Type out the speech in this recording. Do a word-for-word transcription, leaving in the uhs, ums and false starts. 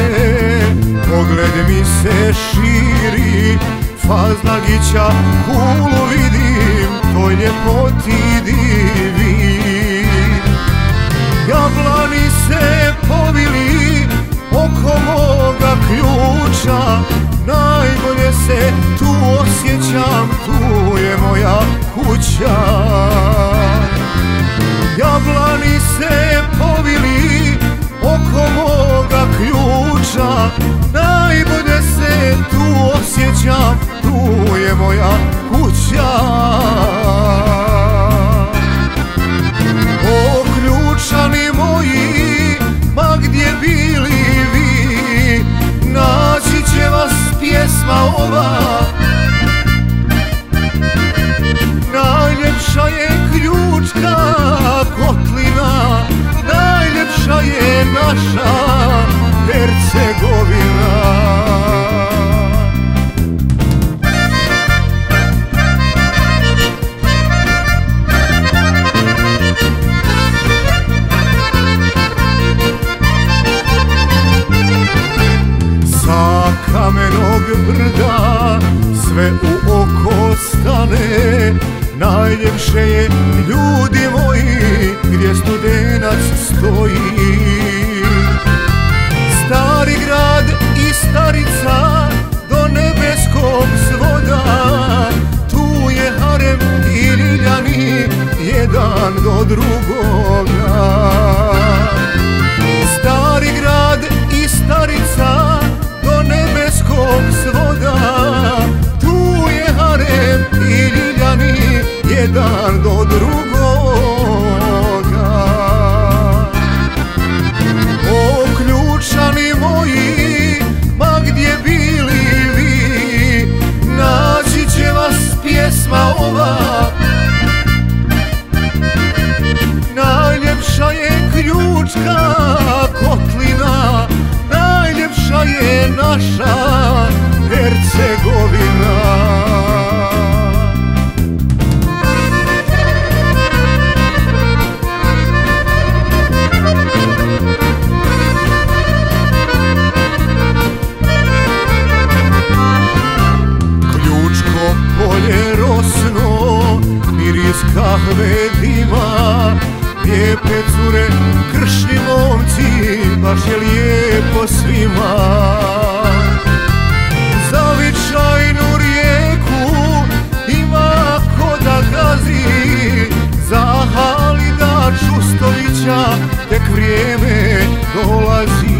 pogled mi se širi, Fazlagića kulu vidim, toj ljepoti divi. Jablani se povili oko moga ključa, najbolje se tu osjećam, tu je moja kuća. Jablani se povili oko moga ključa, najbolje se tu osjećam, tu je moja kuća. O ključani moji, ma gdje bili vi, naći će vas pjesma ova. Najljepša je Ključka kotlina, najljepša je naša Hercegovina. Sa kamenog brda sve u oko stane, najljepše je, ljudi moji, gdje Studenac stoji. Stari grad i starica do nebeskog svoda, tu je harem i ljiljani jedan do drugoga. Stari grad i starica do nebeskog svoda, tu je harem i ljiljani jedan do drugoga. O ključani moji, ma gdje bili vi, naći će vas pjesma ova. Najljepša je Ključka kotlina, najljepša je naša Hercegovina. Polje rosno, miris kahve dima, lijepe cure, kršni momci, baš je lijepo svima. Zavičajnu rijeku ima ko da gazi, za Halida Čustovića tek vrijeme dolazi.